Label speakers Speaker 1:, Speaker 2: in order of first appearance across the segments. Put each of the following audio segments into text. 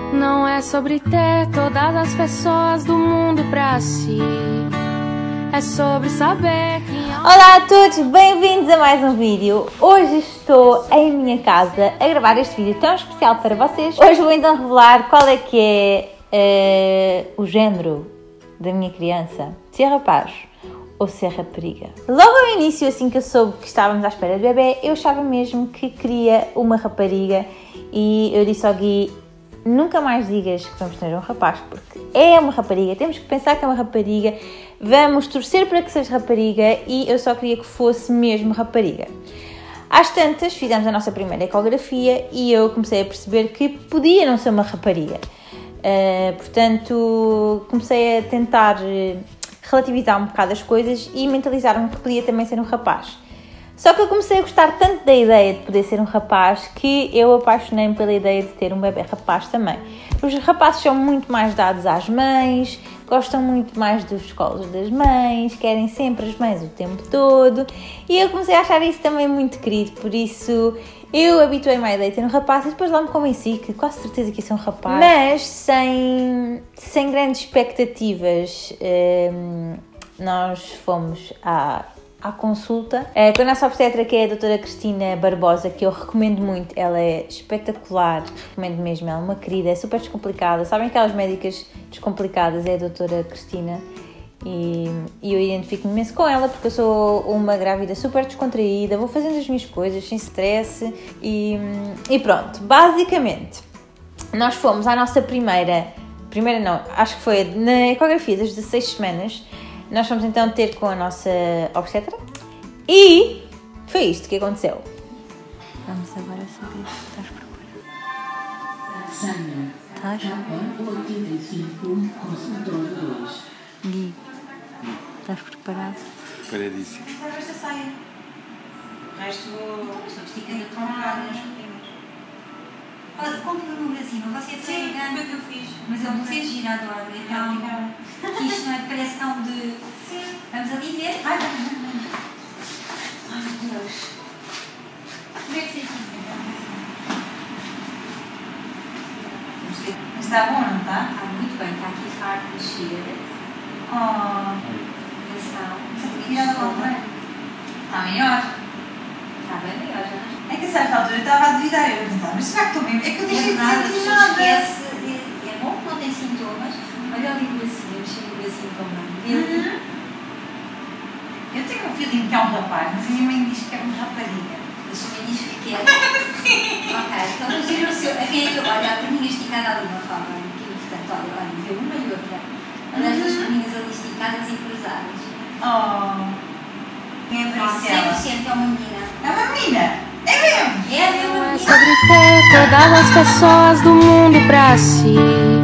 Speaker 1: Não é sobre ter todas as pessoas do mundo pra si. É sobre saber quem é...
Speaker 2: Olá a todos, bem-vindos a mais um vídeo. Hoje estou em minha casa a gravar este vídeo tão especial para vocês. Hoje vou então revelar qual é que é o género da minha criança. Se é rapaz ou se é rapariga. Logo ao início, assim que eu soube que estávamos à espera de bebê, eu achava mesmo que queria uma rapariga. E eu disse ao Gui, nunca mais digas que vamos ter um rapaz, porque é uma rapariga, temos que pensar que é uma rapariga, vamos torcer para que seja rapariga e eu só queria que fosse mesmo rapariga. Às tantas, fizemos a nossa primeira ecografia e eu comecei a perceber que podia não ser uma rapariga. Portanto, comecei a tentar relativizar um bocado as coisas e mentalizar-me que podia também ser um rapaz. Só que eu comecei a gostar tanto da ideia de poder ser um rapaz que eu apaixonei-me pela ideia de ter um bebê rapaz também. Os rapazes são muito mais dados às mães, gostam muito mais dos colos das mães, querem sempre as mães o tempo todo e eu comecei a achar isso também muito querido, por isso eu habituei-me à ideia de ter um rapaz e depois lá me convenci que quase certeza que ia ser um rapaz. Mas sem grandes expectativas, nós fomos à consulta com a nossa obstetra, que é a doutora Cristina Barbosa, que eu recomendo muito. Ela é espetacular, recomendo mesmo, ela é uma querida, é super descomplicada. Sabem aquelas médicas descomplicadas? É a doutora Cristina e eu identifico-me imenso com ela porque eu sou uma grávida super descontraída, vou fazendo as minhas coisas sem stress e pronto. Basicamente, nós fomos à nossa primeira não, acho que foi na ecografia das 16 semanas. Nós fomos então ter com a nossa obstetra e foi isto que aconteceu. Vamos agora saber se estás preparada.
Speaker 3: Sânia,
Speaker 2: Estás?
Speaker 3: 85, consultor 2.
Speaker 2: Gui, estás preparado?
Speaker 3: Preparadíssimo.
Speaker 4: Estava esta saia. O resto estou esticando a comprar nas primeiras.
Speaker 5: Olha, compre no Brasil, você foi
Speaker 4: Sim,
Speaker 5: engano.
Speaker 4: foi o que eu fiz.
Speaker 5: Mas eu não sei girar, adoro. Então, que isto não é, parece tão de...
Speaker 4: Sim.
Speaker 5: Vamos ali ver.
Speaker 4: Ai,
Speaker 5: Meu Deus. Como é que vocês
Speaker 4: está bom, não está?
Speaker 5: Está muito bem, está aqui farto de cheiro.
Speaker 4: Oh,
Speaker 5: Atenção.
Speaker 4: já tinha virado a volta. Está melhor.
Speaker 5: Está bem melhor, já não
Speaker 4: É que a certa altura eu estava a duvidar. Eu perguntava, mas será que estou mesmo? É que eu deixei de
Speaker 5: nada,
Speaker 4: sentir
Speaker 5: se
Speaker 4: nada.
Speaker 5: esquece. É bom que não tem sintomas. Olha ali o bracinho, eu mexi no bracinho também.
Speaker 4: Eu tenho um feeling que é um rapaz, mas a minha mãe diz que é uma rapariga.
Speaker 5: A sua mãe diz que é. Ok, então vamos ver o seu. A quem é que eu. Olha, a perninha esticada ali uma forma. Que é importante. Olha, vê uma e outra. Olha as duas perninhas ali esticadas e cruzadas.
Speaker 4: Oh, quem é
Speaker 5: Não,
Speaker 4: Priscila?
Speaker 5: 100% é uma menina.
Speaker 4: É uma menina. É mesmo.
Speaker 5: É uma
Speaker 1: Não é
Speaker 5: menina.
Speaker 1: sobre ter todas as pessoas do mundo pra si.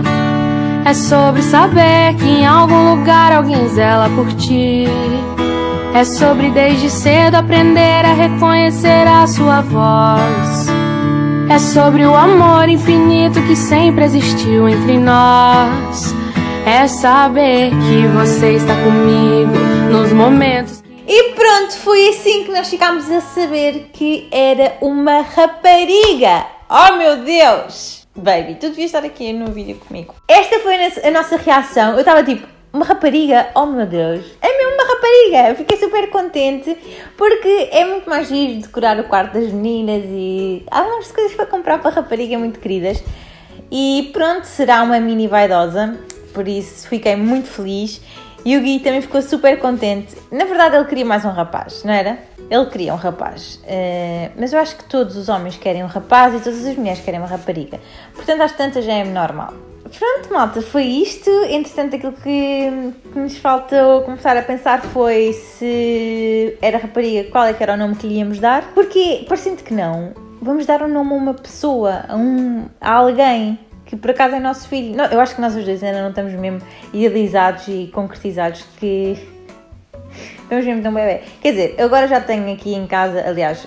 Speaker 1: É sobre saber que em algum lugar alguém zela por ti. É sobre desde cedo aprender a reconhecer a sua voz. É sobre o amor infinito que sempre existiu entre nós. É saber que você está comigo nos momentos.
Speaker 2: E pronto, foi assim que nós ficámos a saber que era uma rapariga. Oh meu Deus! Baby, tu devias estar aqui no vídeo comigo. Esta foi a nossa reação. Eu estava tipo, uma rapariga? Oh meu Deus! É mesmo uma rapariga! Eu fiquei super contente porque é muito mais giro decorar o quarto das meninas e há umas coisas para comprar para rapariga muito queridas. E pronto, será uma mini vaidosa, por isso fiquei muito feliz. E o Gui também ficou super contente. Na verdade ele queria mais um rapaz, não era? Ele queria um rapaz. Mas eu acho que todos os homens querem um rapaz e todas as mulheres querem uma rapariga. Portanto, às tantas já é normal. Pronto, malta, foi isto. Entretanto, aquilo que nos faltou começar a pensar foi se era rapariga, qual é que era o nome que lhe íamos dar. Porque, parecendo que não, vamos dar um nome a uma pessoa, a alguém que por acaso é nosso filho. Não, eu acho que nós os dois ainda não estamos mesmo idealizados e concretizados que vamos mesmo ter um bebê. Quer dizer, eu agora já tenho aqui em casa, aliás,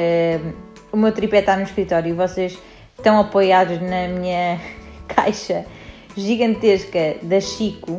Speaker 2: o meu tripé está no escritório e vocês estão apoiados na minha caixa gigantesca da Chico,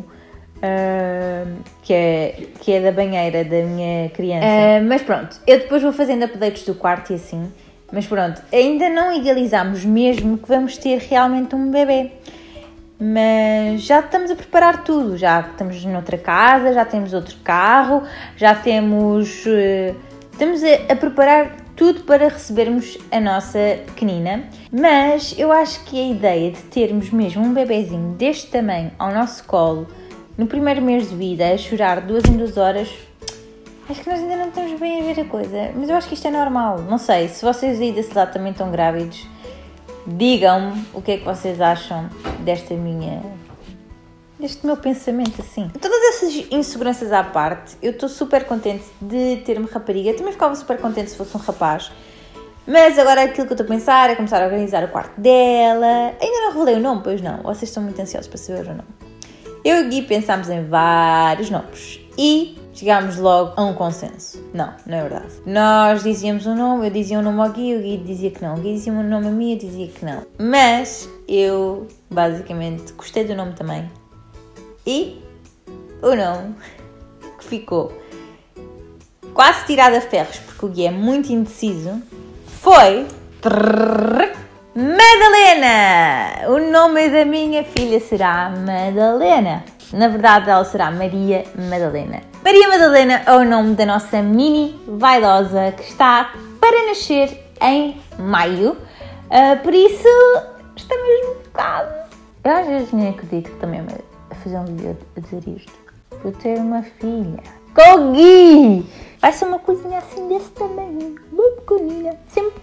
Speaker 2: que é da banheira da minha criança. Mas pronto, eu depois vou fazendo updates do quarto e assim. Mas pronto, ainda não idealizamos mesmo que vamos ter realmente um bebê. Mas já estamos a preparar tudo, já estamos noutra casa, já temos outro carro, já temos... estamos a preparar tudo para recebermos a nossa pequenina. Mas eu acho que a ideia de termos mesmo um bebezinho deste tamanho ao nosso colo, no primeiro mês de vida, a chorar 2 em 2 horas, acho que nós ainda não estamos bem a ver a coisa. Mas eu acho que isto é normal. Não sei, se vocês aí desse lado também estão grávidos, digam-me o que é que vocês acham deste meu pensamento assim. Todas essas inseguranças à parte, eu estou super contente de ter uma rapariga. Eu também ficava super contente se fosse um rapaz. Mas agora aquilo que eu estou a pensar é começar a organizar o quarto dela. Ainda não revelei o nome, pois não. Vocês estão muito ansiosos para saber o nome. Eu e o Gui pensámos em vários nomes e chegámos logo a um consenso. Não é verdade. Nós dizíamos um nome, eu dizia um nome ao Gui, o Gui dizia que não. O Gui dizia um nome a mim, eu dizia que não. Mas eu, basicamente, gostei do nome também. E o nome que ficou quase tirado a ferros, porque o Gui é muito indeciso, foi... Madalena! O nome da minha filha será Madalena. Na verdade, ela será Maria Madalena. Maria Madalena é o nome da nossa mini vaidosa que está para nascer em maio. Por isso, está mesmo quase. Eu às vezes nem acredito que também a fazer um vídeo a dizer isto. Vou ter uma filha. Com o Gui! Vai ser uma coisinha assim desse tamanho. Bem pequenina. Sempre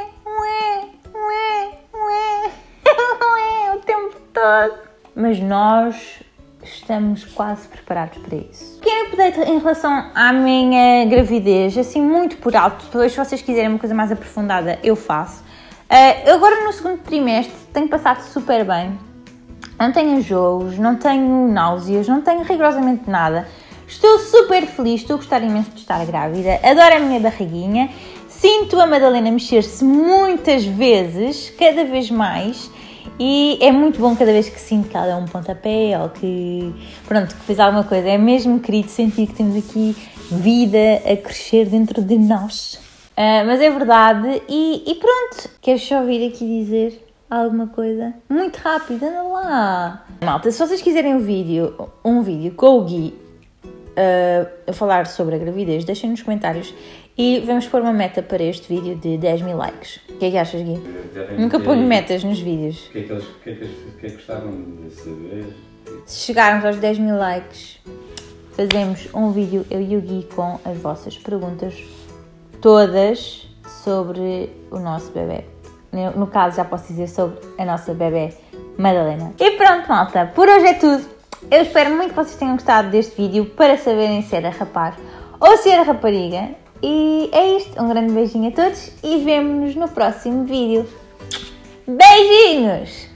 Speaker 2: o tempo todo. Mas nós estamos quase preparados para isso. Pequeno update em relação à minha gravidez, assim muito por alto. Depois, se vocês quiserem uma coisa mais aprofundada, eu faço. Eu agora no segundo trimestre tenho passado super bem. Não tenho enjoos, não tenho náuseas, não tenho rigorosamente nada. Estou super feliz, estou a gostar imenso de estar grávida. Adoro a minha barriguinha. Sinto a Madalena mexer-se muitas vezes, cada vez mais. E é muito bom cada vez que sinto que ela dá um pontapé ou que, pronto, que fez alguma coisa. É mesmo querido sentir que temos aqui vida a crescer dentro de nós. Mas é verdade. E pronto, queres só vir aqui dizer alguma coisa? Muito rápido, anda lá. Malta, se vocês quiserem um vídeo com o Gui a falar sobre a gravidez, deixem nos comentários. E vamos pôr uma meta para este vídeo de 10.000 likes. O que é que achas, Gui? Nunca ponho metas nos vídeos.
Speaker 3: O que é que gostavam de saber?
Speaker 2: Se chegarmos aos 10.000 likes, fazemos um vídeo, eu e o Gui, com as vossas perguntas todas sobre o nosso bebê. No caso, já posso dizer sobre a nossa bebê Madalena. E pronto, malta, por hoje é tudo. Eu espero muito que vocês tenham gostado deste vídeo para saberem se era rapaz ou se era rapariga. E é isto, um grande beijinho a todos e vemo-nos no próximo vídeo. Beijinhos!